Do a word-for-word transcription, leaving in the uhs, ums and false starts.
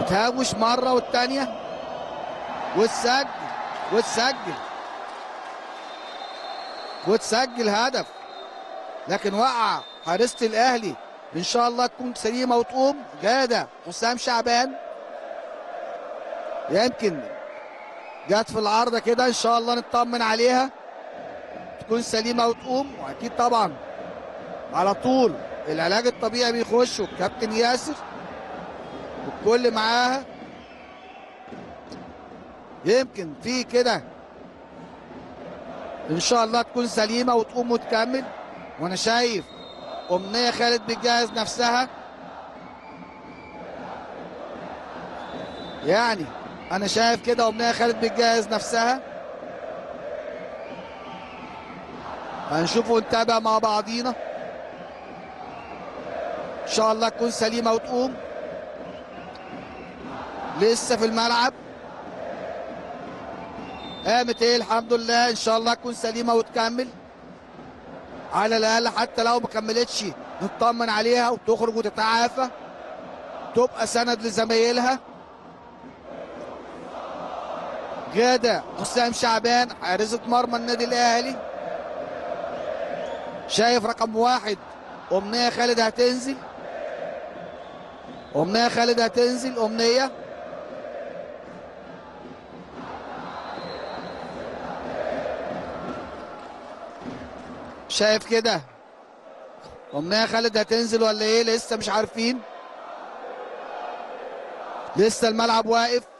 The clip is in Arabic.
وتهوش مره والثانيه وتسجل وتسجل وتسجل هدف، لكن وقع حارسة الاهلي. ان شاء الله تكون سليمه وتقوم. جاده حسام شعبان يمكن جت في العارضه كده، ان شاء الله نطمن عليها تكون سليمه وتقوم. واكيد طبعا على طول العلاج الطبيعي بيخش والكابتن ياسر والكل معاها. يمكن في كده ان شاء الله تكون سليمه وتقوم وتكمل. وانا شايف امنيه خالد بتجهز نفسها، يعني انا شايف كده امنيه خالد بتجهز نفسها. هنشوف ونتابع مع بعضينا. ان شاء الله تكون سليمه وتقوم. لسه في الملعب قامت ايه الحمد لله. ان شاء الله تكون سليمه وتكمل على الاقل، حتى لو ما كملتش نطمن عليها وتخرج وتتعافى تبقى سند لزمايلها. غاده حسام شعبان حارسه مرمى النادي الاهلي. شايف رقم واحد امنيه خالد هتنزل. امنيه خالد هتنزل. امنيه شايف كده امنيه خالد هتنزل ولا ايه؟ لسه مش عارفين، لسه الملعب واقف.